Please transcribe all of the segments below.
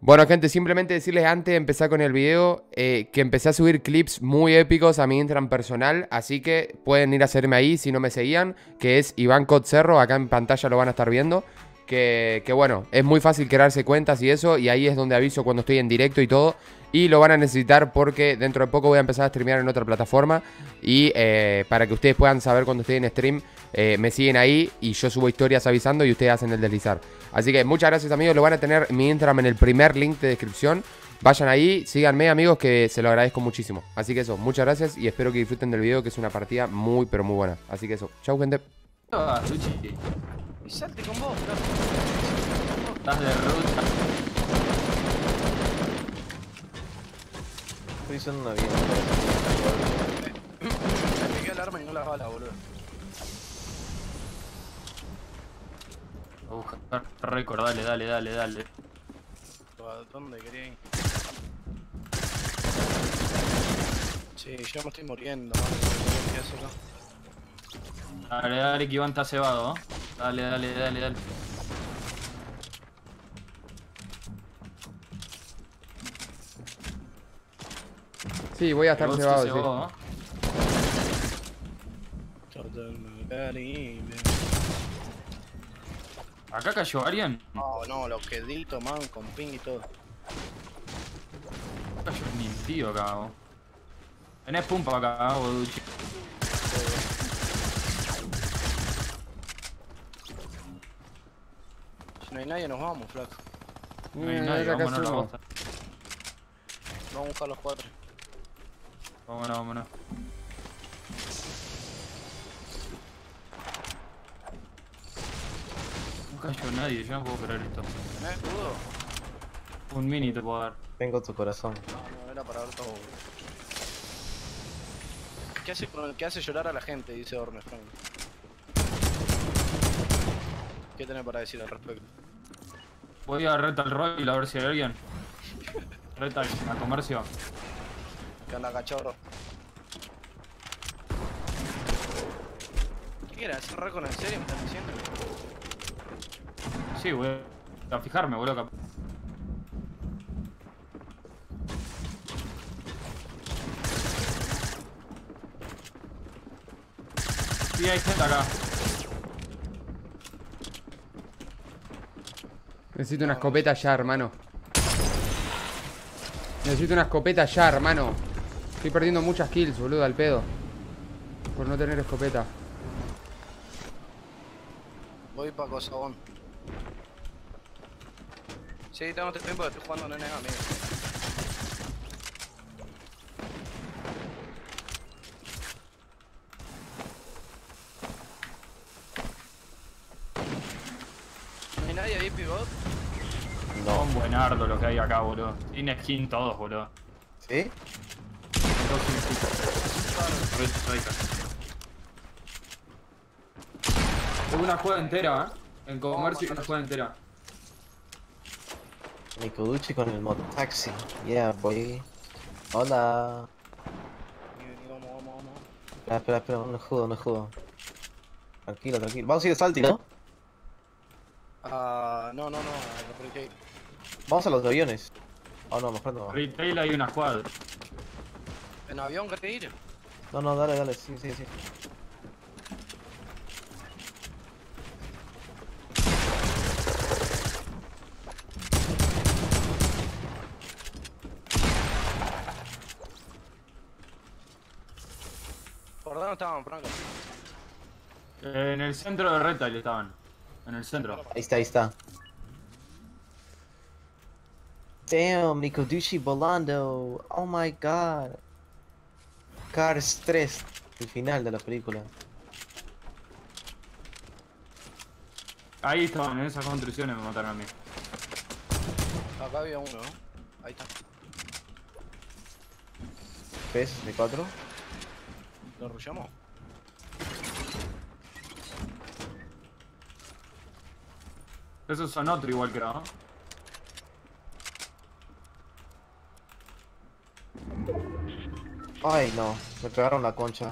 Bueno, gente, simplemente decirles antes de empezar con el video que empecé a subir clips muy épicos a mi Instagram personal, así que pueden ir a seguirme ahí si no me seguían, que es Iván Cot Cerro, acá en pantalla lo van a estar viendo. Que bueno, es muy fácil crearse cuentas y eso, y ahí es donde aviso cuando estoy en directo y todo. Y lo van a necesitar porque dentro de poco voy a empezar a streamear en otra plataforma. Y para que ustedes puedan saber cuando estoy en stream, me siguen ahí y yo subo historias avisando y ustedes hacen el deslizar. Así que muchas gracias, amigos, lo van a tener mi Instagram en el primer link de descripción. Vayan ahí, síganme, amigos, que se lo agradezco muchísimo. Así que eso, muchas gracias y espero que disfruten del video, que es una partida muy, pero muy buena. Así que eso, chau, gente. Luchi. Y salte con vos, Estás de ruta. Estoy usando una bien. Me pegué el arma y no las balas, boludo. Voy a buscar récord, dale. ¿A dónde quería ir? Sí, yo me estoy muriendo, mano. ¿Qué hacer acá? Dale, que Iván está cebado, ¿eh? Dale. Sí, voy a estar Vos cebado, sos sí. cebado, ¿eh? ¿Acá cayó alguien? No, los queditos, man, con ping y todo. Cayó mi tío acá, vos. Tenés pumpa acá, Duchi. Si no hay nadie, nos vamos, flaco. No hay nadie, acá vámonos a la sumo. bosta. Vamos a buscar los cuatro. Vámonos. No cayó nadie, yo no puedo creer esto. ¿Tenés escudo? Un mini te puedo dar. Tengo tu corazón. No, era para ver todo. ¿Qué hace llorar a la gente? Dice Ornes, Frank. ¿Qué tenés para decir al respecto? Voy a Retal Royal a ver si hay alguien. Retal, a comercio. ¿Qué onda, cachorro? ¿Qué quieres? ¿Hacer récord en serio? ¿Me estás diciendo? Sí, voy a fijarme, boludo. Sí, hay gente acá. Necesito una escopeta ya, hermano. Necesito una escopeta ya, hermano. Estoy perdiendo muchas kills, boludo, al pedo. Por no tener escopeta. Voy pa' Cosabón. Sí, tengo tiempo, estoy jugando nenes amigos. ¿No hay nadie ahí, pivot? Son buenardos los que hay acá, boludo. Tiene skin todos, boludo. ¿Sí? Todos sin skin. Re striker. Tengo una juega entera, En comercio una juega entera. Mikuduchi con el mototaxi. Yeah, boy. Hola. Vamos. Espera, no judo. Tranquilo. Vamos a ir de Salty, ¿no? No, a la Vamos a los aviones. Oh, no, mejor no. Retail hay una squad. ¿En avión querés ir? No, dale, sí. ¿Por dónde estaban, Franco? En el centro de Retail estaban. En el centro. Ahí está. Damn, Mikuduchi volando. Oh my god. Cars 3. El final de la película. Ahí estaban, en esas construcciones me mataron a mí. Acá había uno, ¿no? Ahí está. ¿Ves? De 4. ¿Lo rullamos? Esos son otro igual creo, ¿no? Ay, no. Me pegaron la concha.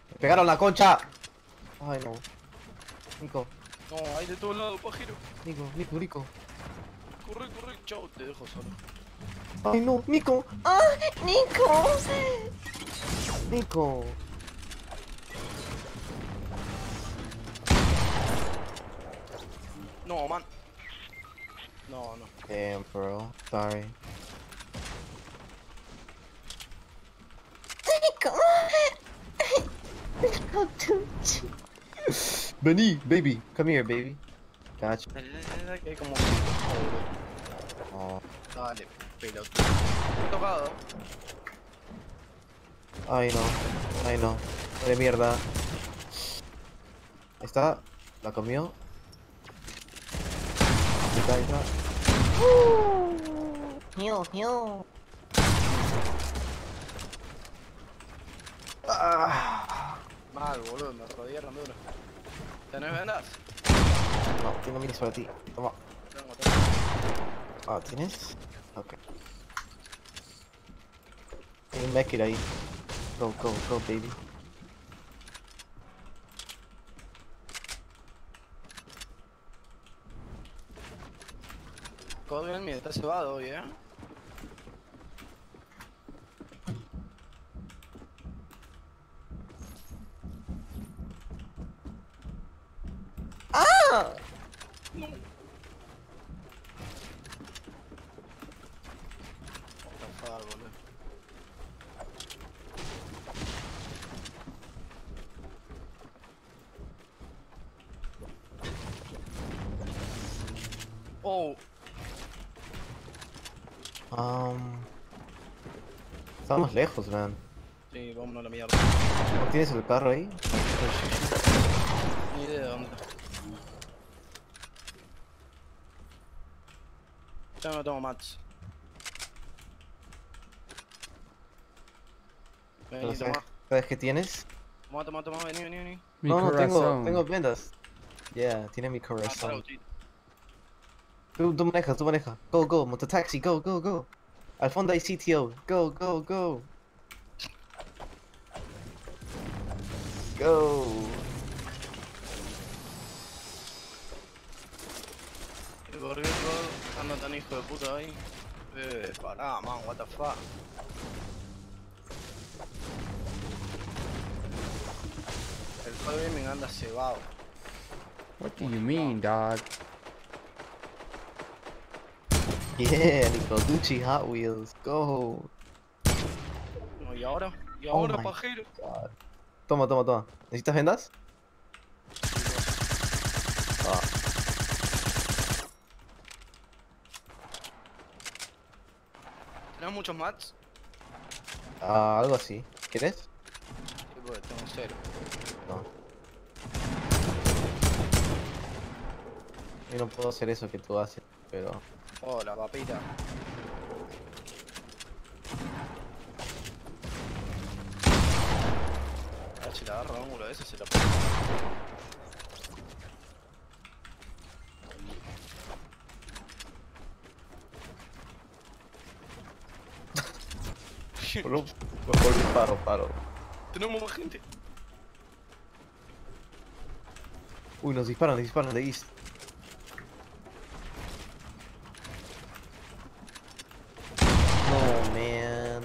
Ay, no. Nico. No, hay de todos lados, pajero. Nico. corre, corre. Chau, te dejo solo. Ay, no, Nico. ¡Ah! ¡Nico! Nico. No, man. No, no. Damn, bro. Sorry. Vení, baby. Come here, baby. Gotcha. Que hay como... Oh. Dale, pelota. He tocado. Ay, no. Ay, no. De mierda. Ahí está. La comió. Ahí está, ahí está. Heal. Ah. Mal, boludo, me rodearon duro. ¿Tenés vendas? No, tengo minis para ti. Toma. Tengo. Ah, ¿tienes? Ok. Hay un mech ahí. Go, baby. Código en mí, está cebado hoy, ¡Ah! No. What the fuck, boludo. Oh, Estamos lejos, man. sí, vámonos a la mierda. ¿No tienes el carro ahí? Ni idea de dónde. Ya no tengo mats. Pero Vení, toma. ¿Sabes qué tienes? Toma, vení. Mi no, corazón. tengo vendas. Yeah, tiene mi Ah, corazón. autito. Tú maneja. Go, mototaxi, go. Al fondo hay CTO. Go. Go. El gorrión anda tan hijo de puta ahí. Pará, man, what the fuck. El Code Gaming anda cebado. What do you mean, dog? Yeah, Nico Ducci Hot Wheels. Go. No, ¿y ahora? ¿Y Oh ahora, my pajero? God. Toma. ¿Necesitas vendas? Ah. ¿Tenés muchos mats? Algo así. ¿Quieres? Sí, pues tengo cero. No. Yo no puedo hacer eso que tú haces, pero... Oh, la papita. A ver si la agarro ángulo de ese, se la pongo. Mejor paro. Tenemos más gente. Uy, nos disparan de East. No, man.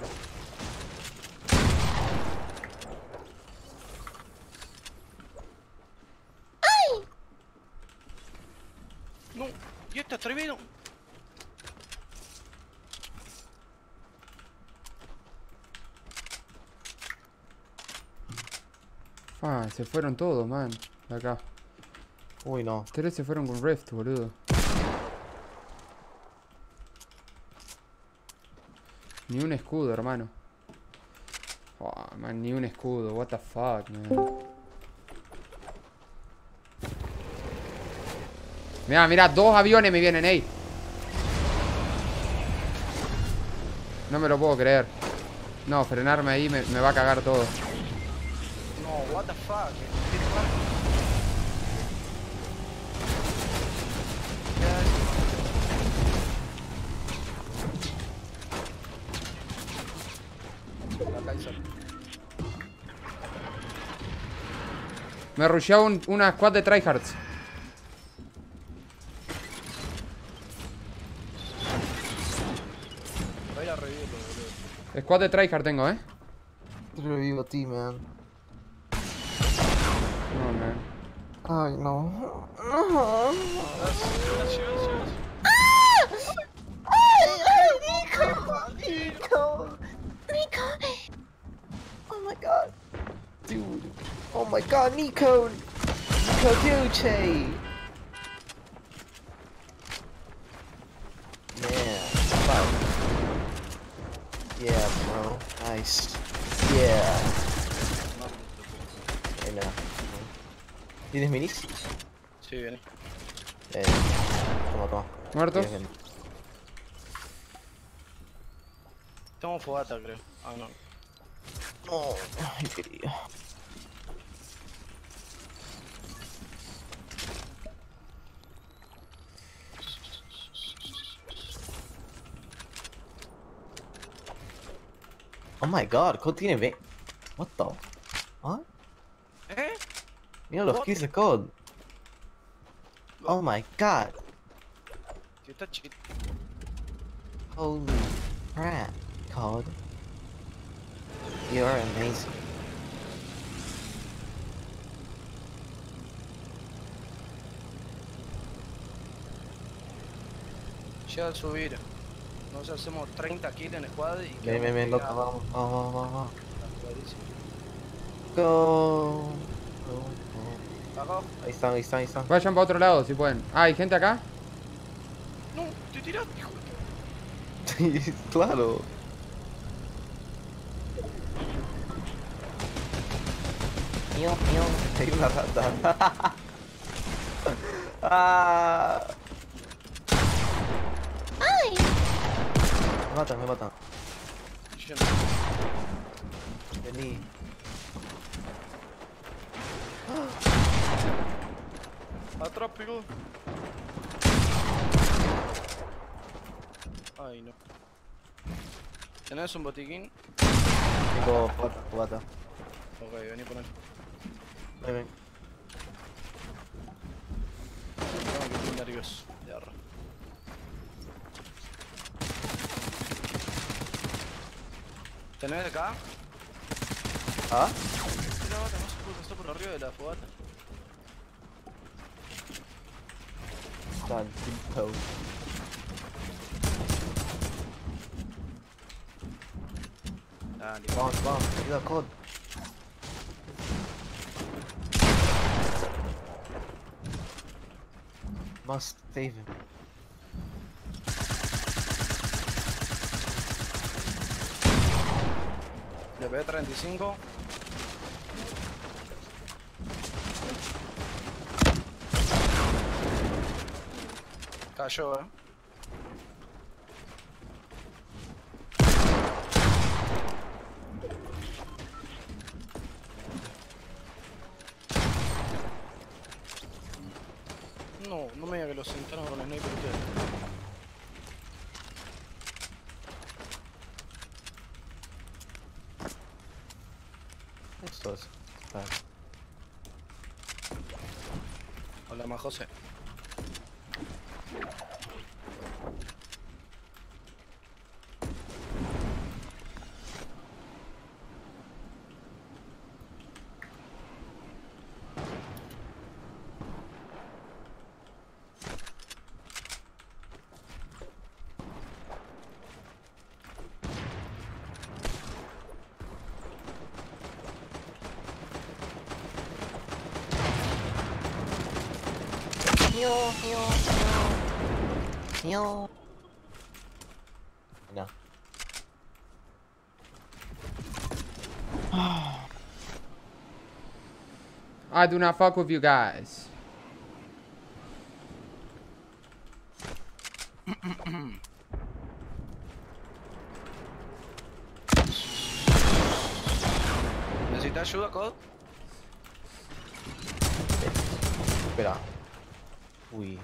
No, y este atrevido. Ah, se fueron todos, man. De acá. Uy, no. 3 se fueron con Rift, boludo. Ni un escudo, hermano. Oh, man, ni un escudo. What the fuck, man. Mirá, 2 aviones me vienen, ey. No me lo puedo creer. No, frenarme ahí me va a cagar todo. No, what the fuck. La Kaiser. Me rusheó una squad de tryhards. Voy a ir a revivirlo, boludo. Squad de tryhard tengo, Revivo a ti, man. No, man. Ay, no. Nico! Oh my god. Dude. Oh my god, Nico! Nico Duce! Man, fuck. Yeah, bro. Nice. Yeah. Buena. ¿Tienes minis? Sí, viene. Toma. Muertos. Tienes minis. Tengo fogata, creo. Ah, no. No, ay, quería. Oh my god, Code tiene B. What the? What? ¿Eh? Mira los What? kills de Code. Oh my god. Sí, está chido. Holy crap, Code. You're amazing. Llega a subir. Nos hacemos 30 kills en squad y Ven, loca, vamos. Go. Acá. Ahí están. Vayan para otro lado si pueden. Ah, ¿hay gente acá? No, te tiraste, hijo de... Claro. Mío. Hay una rata. Ah. Me matan. Yo no. Vení. Atrás pegó. Ay, no. ¿Tenés un botiquín? Tengo fogata. Ok, vení por él. Ven. Tengo que estoy nervioso. De arra. ¿Tenés acá? ¿Ah? Sí, la bata, no se puede pasar por arriba de la fogata. Tantito. Dale, Vamos. Ayuda, Code. Must save him. le pegué 35. Cayó, No me diga que lo sentaron con el sniper ustedes. Esto es. Vale. Hola, más José. No. I do not fuck with you guys. ¿Necesitas ayuda, Cod? Espera. Uy.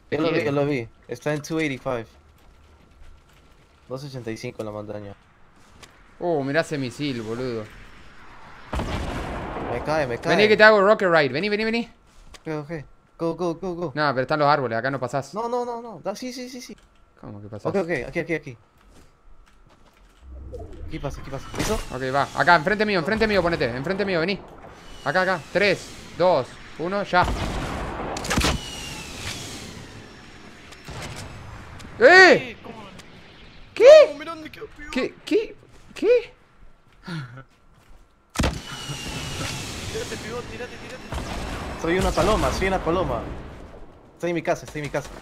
Yo lo vi, quiere. yo lo vi. Está en 285. 285 en la montaña. Mirá ese misil, boludo. Me cae, me cae. Vení que te hago rocket ride. Vení, vení, vení. Ok, ok. Go, go, go, go. No, pero están los árboles, acá no pasás. No, no, no, no. Sí, sí, sí, sí. ¿Cómo que pasás? Ok, ok, aquí, aquí, aquí. Aquí pasa, aquí pasa. ¿Listo? Ok, va. Acá, enfrente mío, ponete. Enfrente mío, vení. Acá, acá. 3, 2, 1, ya. ¡Eh! ¿Cómo? ¿Qué? No, mirá dónde quedó pegado. ¿Qué? ¿Qué? ¿Qué? Tírate, pivot, tírate, tírate. Soy una paloma, soy una paloma. Estoy en mi casa, estoy en mi casa.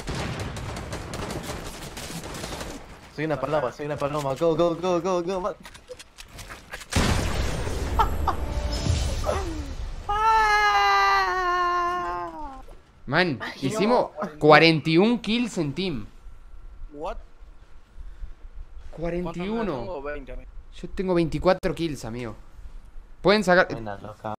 Soy una paloma, soy una paloma. Go, go, go, go, go. Man, hicimos 41 kills en team. What? ¿Cuántos 41. tengo? 20, amigo. Yo tengo 24 kills, amigo. Pueden sacar... Buena loca.